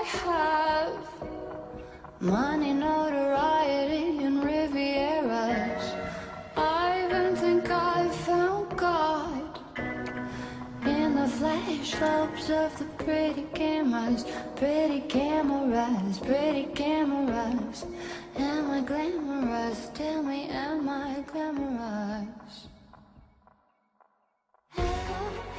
have money, notoriety, and Rivieras. I even think I found God in the flash slopes of the pretty cameras, pretty cameras, pretty cameras. Am I glamorous? Tell me, am I glamorous?